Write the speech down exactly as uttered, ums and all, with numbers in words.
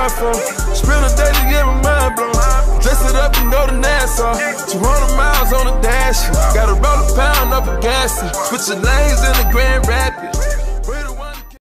grind for. Spend a day to get my mind blown. Dress it up and go to Nassau. two hundred miles on the dash. Gotta roll a pound up a gas. Switching lanes in the Grand Rapids.